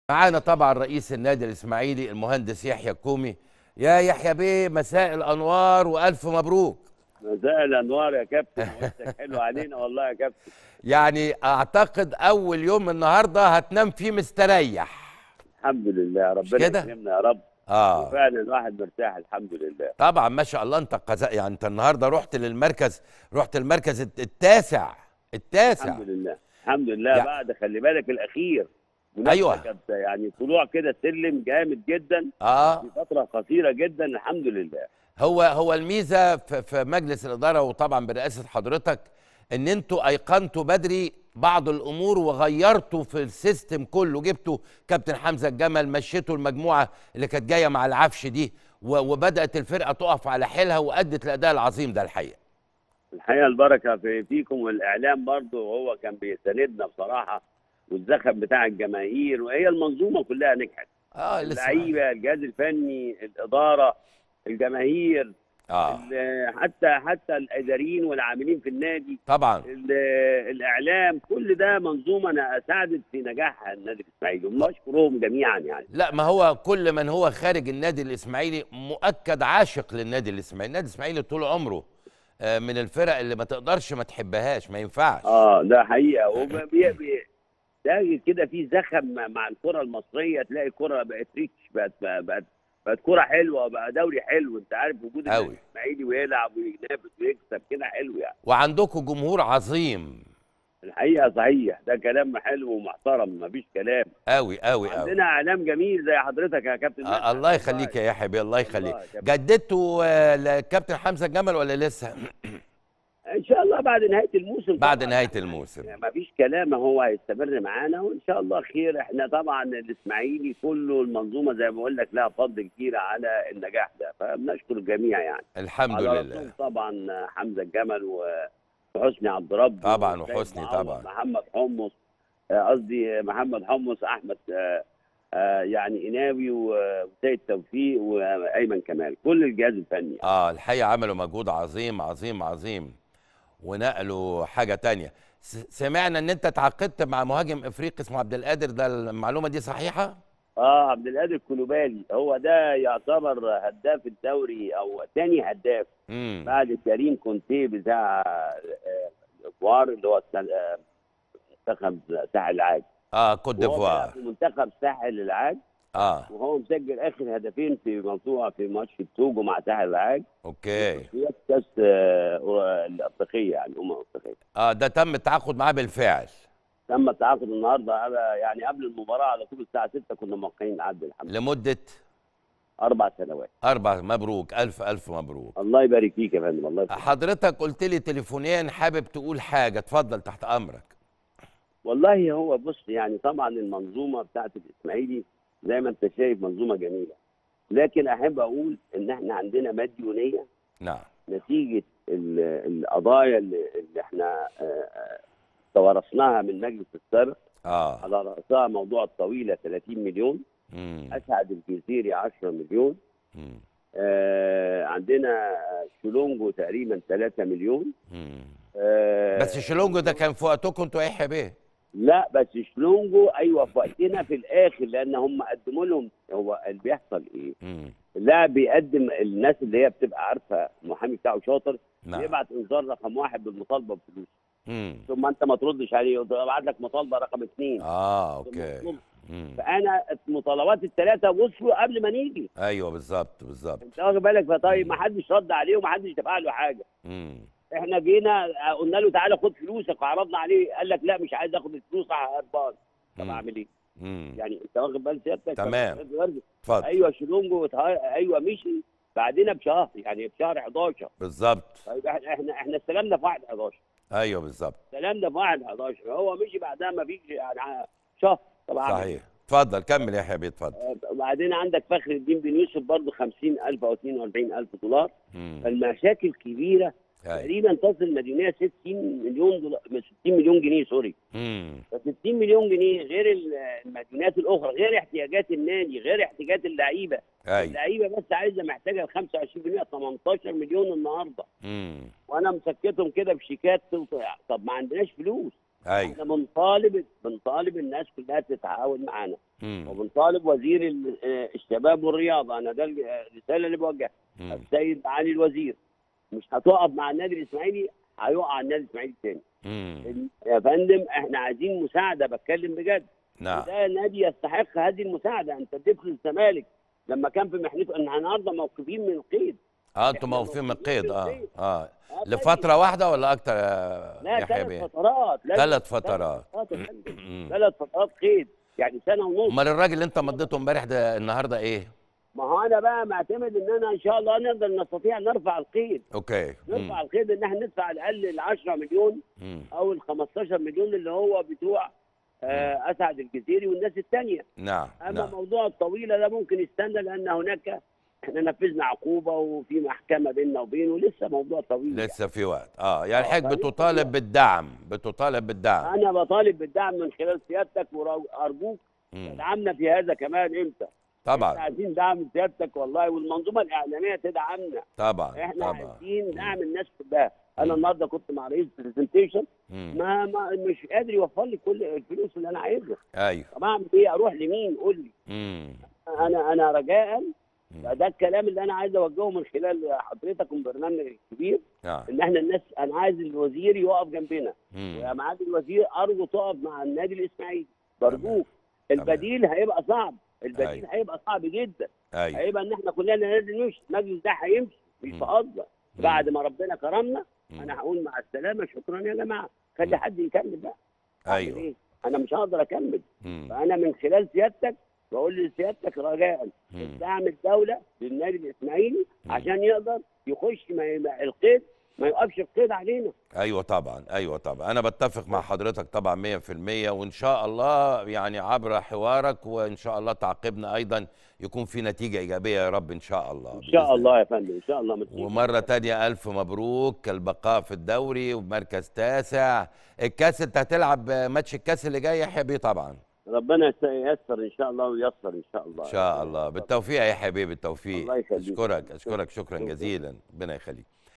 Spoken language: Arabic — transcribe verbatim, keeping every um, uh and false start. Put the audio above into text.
معانا طبعا رئيس النادي الاسماعيلي المهندس يحيى الكومي. يا يحيى بيه، مساء الانوار والف مبروك. مساء الانوار يا كابتن، وقتك حلو علينا والله يا كابتن. يعني اعتقد اول يوم النهارده هتنام فيه مستريح. الحمد لله، مش ربنا كده؟ يكرمنا يا رب. اه وفعلا الواحد مرتاح الحمد لله. طبعا ما شاء الله. انت قز... يعني انت النهارده رحت للمركز، رحت المركز الت- التاسع التاسع. الحمد لله الحمد لله يا بعد خلي بالك الاخير منافسه ايوه. كانت يعني طلوع كده سلم جامد جدا اه في فتره قصيره جدا الحمد لله. هو هو الميزه في في مجلس الاداره وطبعا برئاسه حضرتك ان انتوا ايقنتوا بدري بعض الامور وغيرتوا في السيستم كله. جبتوا كابتن حمزه الجمل، مشيتوا المجموعه اللي كانت جايه مع العفش دي و- وبدات الفرقه تقف على حيلها وادت الاداء العظيم ده الحقيقه. الحقيقه البركه في فيكم، والاعلام برضه هو كان بيساندنا بصراحه، والزخم بتاع الجماهير، وهي المنظومه كلها نجحت. اه لسه. اللعيبه، الجهاز الفني، الاداره، الجماهير، اه ال- حتى حتى الاداريين والعاملين في النادي، طبعا. ال- الاعلام، كل ده منظومه أنا ساعدت في نجاح النادي الاسماعيلي، ونشكرهم جميعا يعني. لا، ما هو كل من هو خارج النادي الاسماعيلي مؤكد عاشق للنادي الاسماعيلي. النادي الاسماعيلي طول عمره آه، من الفرق اللي ما تقدرش ما تحبهاش، ما ينفعش. اه ده حقيقه، وبي بي- تلاقي كده في زخم مع الكره المصريه، تلاقي الكره بقت ريتش، بقت بقت بقت كره حلوه، بقى دوري حلو. انت عارف وجود النادي قوي. الاسماعيلي ويلعب وينافس ويكسب كده حلو يعني. وعندكم جمهور عظيم. الحقيقه صحيح، ده كلام حلو ومحترم، مفيش كلام. قوي قوي قوي. عندنا اعلام جميل زي حضرتك يا كابتن آه مدحت الله والله. يخليك يا يحيى، الله يخليك. والله يا كابتن. جددتوا آه لكابتن حمزه الجمل ولا لسه؟ ان شاء الله بعد نهايه الموسم بعد طبعا نهايه يعني، الموسم. ما فيش كلام، هو هيستمر معانا وان شاء الله خير. احنا طبعا الاسماعيلي كله المنظومه زي ما بقول لك لها فضل كبير على النجاح ده، فبنشكر الجميع يعني. الحمد على لله. راسهم طبعا حمزه الجمل و- وحسني عبد رب طبعا وسيد وحسني معوض، طبعا. محمد حمص، آه، قصدي محمد حمص، احمد آه، آه، يعني إناوي وسيد توفيق وايمن كمال، كل الجهاز الفني. اه الحقيقه عملوا مجهود عظيم عظيم عظيم ونقلوا حاجه تانية. س- سمعنا ان انت تعاقدت مع مهاجم افريقي اسمه عبد القادر، ده المعلومه دي صحيحه؟ اه عبد القادر الكلوبالي، هو ده يعتبر هداف الدوري او ثاني هداف امم بعد كريم كونتيه بتاع آه، الاكوار، اللي هو السن- آه، منتخب ساحل العاج. اه كوت وهو بيلعب ديفوار. في منتخب ساحل العاج، اه وهو مسجل اخر هدفين في موضوع في ماتش التوجو مع ساحل العاج في اوكي. تصفيات كاس آه، الافريقيه يعني الامم الافريقيه. اه ده تم التعاقد معاه بالفعل. تم التعاقد النهارده على يعني قبل المباراه على طول الساعه ستة كنا موقعين العقد الحمد لله. لمده اربع سنوات. اربع. مبروك، الف الف مبروك. الله يبارك فيك يا فندم، الله يبارك. حضرتك قلت لي تليفونيا حابب تقول حاجه، اتفضل تحت امرك. والله هو بص، يعني طبعا المنظومه بتاعت الاسماعيلي زي ما انت شايف منظومه جميله، لكن احب اقول ان احنا عندنا مديونيه نعم. نتيجه ال- القضايا اللي, اللي احنا آه، آه، توارثناها من مجلس السابق، اه على راسها موضوع الطويله ثلاثين مليون، امم اسعد الجزيري عشرة مليون، امم آه، عندنا شولونجو تقريبا ثلاثة مليون. امم آه، بس شلونجو ده كان في وقتكم انتوا يا يحيى بيه. لا بس شلونجو ايوه في وقتنا في الاخر، لان هم قدموا لهم. هو اللي بيحصل ايه؟ امم اللاعب بيقدم، الناس اللي هي بتبقى عارفه المحامي بتاعه شاطر نعم. بيبعت انذار رقم واحد بالمطالبه بفلوس، امم ثم انت ما تردش عليه يبعت لك مطالبه رقم اثنين. اه ثم اوكي. تطلب. امم فانا المطالبات الثلاثه وصلوا قبل ما نيجي. ايوه بالظبط بالظبط. انت واخد بالك؟ فطيب مم. ما حدش رد عليه وما حدش دفع له حاجه. امم احنا جينا قلنا له تعالى خد فلوسك وعرضنا عليه، قال لك لا مش عايز اخد الفلوس هربان. طب مم. اعمل ايه؟ امم يعني انت واخد بال سيادتك؟ تمام. اتفضل. ايوه شلونجو ايوه مشي بعدين بشهر، يعني بشهر حداشر. بالظبط. طيب احنا احنا احنا استلمنا في واحد حداشر، ايوه بالظبط. استلمنا في واحد حداشر، هو مشي بعدها ما فيش يعني شهر. طب اعمل صحيح. اتفضل كمل يا يحيى بيه، اتفضل. ايه؟ وبعدين عندك فخر الدين بن يوسف برضه خمسين ألف او اثنين وأربعين ألف دولار. امم فالمشاكل كبيره، ايوه. تقريبا تصل مديونيه ستين مليون دولار، ستين مليون جنيه سوري. امم ف ستين مليون جنيه غير المديونات الاخرى، غير احتياجات النادي، غير احتياجات اللعيبه. ايوه. اللعيبه بس عايزه محتاجه ال خمسة وعشرين بالمية، تمنتاشر مليون النهارده، امم وانا مسكتهم كده بشيكات توصل. طب ما عندناش فلوس. ايوه احنا بنطالب بنطالب الناس كلها تتعاون معانا، مم. وبنطالب وزير ال- آه، الشباب والرياضه، انا ده الرساله اللي بوجهها. مم. السيد معالي الوزير، مش هتقف مع النادي الاسماعيلي هيقع النادي الاسماعيلي تاني. مم. يا فندم احنا عايزين مساعده، بتكلم بجد. نعم. وده نادي يستحق هذه المساعده. انت اديت للزمالك لما كان في محنته، ان النهارده موقوفين من القيد. اه انتوا احنا موقفين من القيد. اه القيد. اه آه لفتره واحده ولا اكتر يا لا، يحيى ثلاث بيه؟ فترات. ثلاث فترات. ثلاث فترات يا فندم. مم. ثلاث فترات قيد، يعني سنه ونص. امال الراجل اللي انت مضيته امبارح ده النهارده ايه؟ ما هو انا بقى معتمد ان انا ان شاء الله نقدر نستطيع نرفع القيد. اوكي. نرفع القيد ان احنا ندفع على الاقل ال عشرة مليون مم. او ال خمستاشر مليون اللي هو بتوع آه اسعد الجزيري والناس الثانيه. نعم اما نعم. موضوع الطويله ده ممكن يستنى، لان هناك احنا نفذنا عقوبه وفي محكمه بيننا وبينه، لسه موضوع طويل. لسه في وقت. اه يعني آه، حضرتك فلسه بتطالب في بالدعم، بتطالب بالدعم. انا بطالب بالدعم من خلال سيادتك، وارجوك مم. تدعمنا في هذا كمان. امتى؟ احنا طبعا عايزين دعم سيادتك والله، والمنظومه الاعلاميه تدعمنا. طبعا احنا طبعا. عايزين دعم الناس كلها. انا مم. النهارده كنت مع رئيس برزنتيشن، مم. ما, ما مش قادر يوفر لي كل الفلوس اللي انا عايزها. ايوه. طب اعمل ايه؟ اروح لمين؟ قول لي. مم. انا انا رجاء، مم. ده الكلام اللي انا عايز اوجهه من خلال حضرتك وبرنامج الكبير، نعم. ان احنا الناس، انا عايز الوزير يقف جنبنا. مم. ويا معالي الوزير ارجو تقف مع النادي الاسماعيلي، برجوك. تمام. البديل هيبقى صعب، البديل أيوة. هيبقى صعب جدا. ايوه. هيبقى ان احنا كلنا لازم نمشي، المجلس ده هيمشي مش مم. بقصد. مم. بعد ما ربنا كرمنا مم. انا هقول مع السلامه، شكرا يا جماعه، خلي مم. حد يكمل بقى. أعمل ايوه. إيه؟ انا مش هقدر اكمل. مم. فانا من خلال سيادتك بقول لسيادتك رجاء مم. دعم الدوله للنادي الاسماعيلي مم. عشان يقدر يخش، ما يبقى القيد ما يوقفش القيد علينا. ايوه طبعا، ايوه طبعا، انا بتفق مع حضرتك طبعا مية في المية، وان شاء الله يعني عبر حوارك وان شاء الله تعقيبنا ايضا يكون في نتيجه ايجابيه يا رب ان شاء الله. ان شاء الله يا فندم، ان شاء الله. متفق. ومره تانية الف مبروك البقاء في الدوري ومركز تاسع. الكاس انت هتلعب ماتش الكاس اللي جاي يا يحيى بيه طبعا. ربنا ييسر ان شاء الله وييسر ان شاء الله. ان شاء الله بالتوفيق يا يحيى بيه، بالتوفيق. الله يخليك. اشكرك اشكرك شكرا جزيلا، ربنا يخليك.